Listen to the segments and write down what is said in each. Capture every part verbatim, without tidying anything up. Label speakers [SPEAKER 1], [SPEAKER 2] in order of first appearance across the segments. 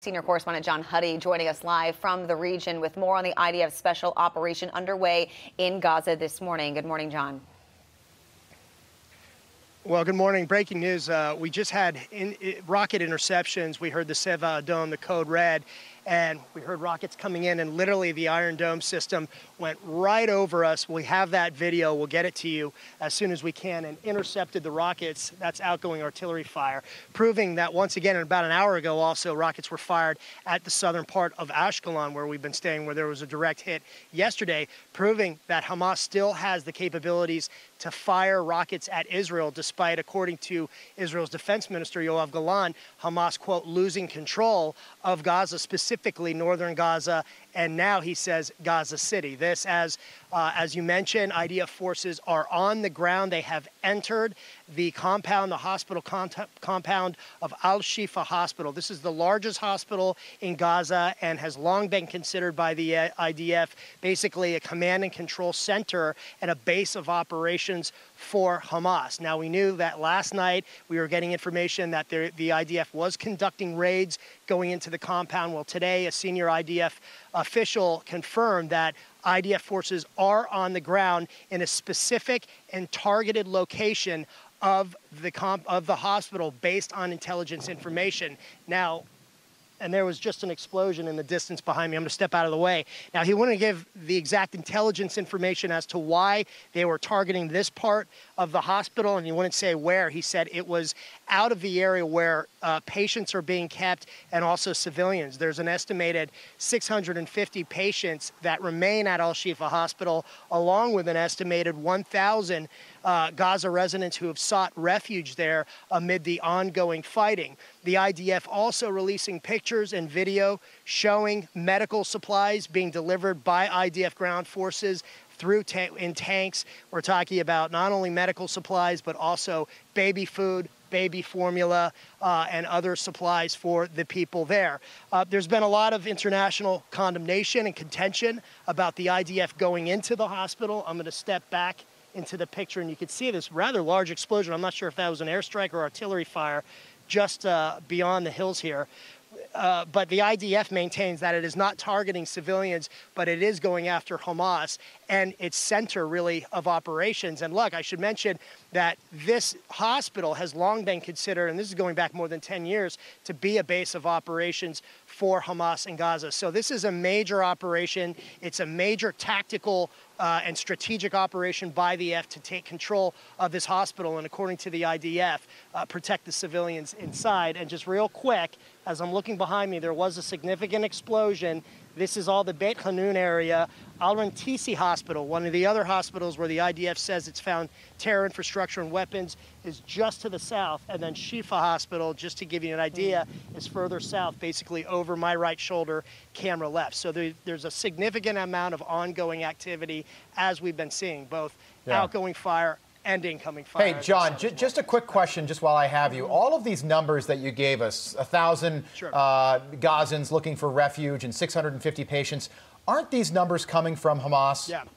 [SPEAKER 1] Senior correspondent John Huddy joining us live from the region with more on the I D F special operation underway in Gaza this morning. Good morning, John.
[SPEAKER 2] Well, good morning. Breaking news. Uh, we just had in, in, rocket interceptions. We heard the Seva Dome, the code red, and we heard rockets coming in, and literally the Iron Dome system went right over us. We have that video. We'll get it to you as soon as we can, and intercepted the rockets. That's outgoing artillery fire, proving that once again, about an hour ago also, rockets were fired at the southern part of Ashkelon, where we've been staying, where there was a direct hit yesterday, proving that Hamas still has the capabilities to fire rockets at Israel, despite, according to Israel's defense minister, Yoav Gallant, Hamas, quote, losing control of Gaza, specifically northern Gaza, and now he says Gaza City. This, as uh, as you mentioned, I D F forces are on the ground. They have entered the compound, the hospital compound of Al-Shifa Hospital. This is the largest hospital in Gaza and has long been considered by the uh, I D F basically a command and control center and a base of operations for Hamas. Now, we knew that last night we were getting information that there, the I D F was conducting raids going into the compound. Well, today a senior I D F official confirmed that I D F forces are on the ground in a specific and targeted location of the comp of the hospital based on intelligence information. Now, and there was just an explosion in the distance behind me. I'm going to step out of the way. Now, he wouldn't give the exact intelligence information as to why they were targeting this part of the hospital, and he wouldn't say where. He said it was out of the area where uh, patients are being kept and also civilians. There's an estimated six hundred fifty patients that remain at Al-Shifa Hospital, along with an estimated one thousand uh, Gaza residents who have sought refuge there amid the ongoing fighting. The I D F also releasing pictures and video showing medical supplies being delivered by I D F ground forces through ta in tanks. We're talking about not only medical supplies, but also baby food, baby formula, uh, and other supplies for the people there. Uh, there's been a lot of international condemnation and contention about the I D F going into the hospital. I'm going to step back into the picture, and you can see this rather large explosion. I'm not sure if that was an airstrike or artillery fire just uh, beyond the hills here. Uh, but the I D F maintains that it is not targeting civilians, but it is going after Hamas and its center, really, of operations. And look, I should mention that this hospital has long been considered, and this is going back more than ten years, to be a base of operations for Hamas in Gaza. So this is a major operation. It's a major tactical uh, and strategic operation by the F to take control of this hospital and, according to the I D F, uh, protect the civilians inside. And just real quick, as I'm looking behind me, there was a significant explosion. This is all the Beit Hanun area. Al-Rantisi Hospital, one of the other hospitals where the I D F says it's found terror infrastructure and weapons, is just to the south. And then Shifa Hospital, just to give you an idea, is further south, basically over my right shoulder, camera left. So there, there's a significant amount of ongoing activity, as we've been seeing, both yeah. outgoing fire and incoming fire.
[SPEAKER 3] Hey, John, j just a quick question, just while I have you. All of these numbers that you gave us, a thousand
[SPEAKER 2] sure.
[SPEAKER 3] uh, Gazans looking for refuge and six hundred fifty patients, aren't these numbers coming from Hamas?
[SPEAKER 2] Yeah.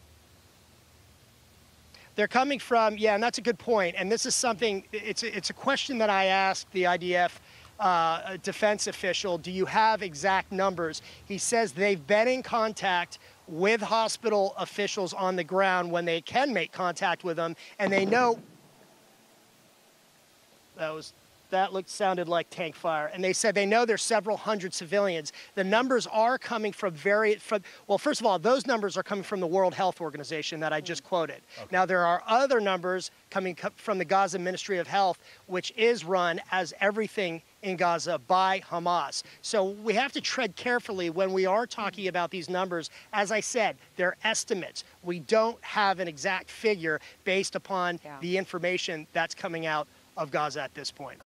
[SPEAKER 2] They're coming from, yeah, and that's a good point. And this is something, it's a, it's a question that I asked the I D F uh, defense official. Do you have exact numbers? He says they've been in contact with hospital officials on the ground when they can make contact with them, and they know that was that looked sounded like tank fire, and they said they know there's several hundred civilians. The numbers are coming from very from, well, first of all, those numbers are coming from the World Health Organization that I just quoted. Okay. Now, there are other numbers coming from the Gaza Ministry of Health, which is run, as everything in Gaza, by Hamas. So we have to tread carefully when we are talking about these numbers. As I said, they're estimates. We don't have an exact figure based upon yeah. the information that's coming out of Gaza at this point.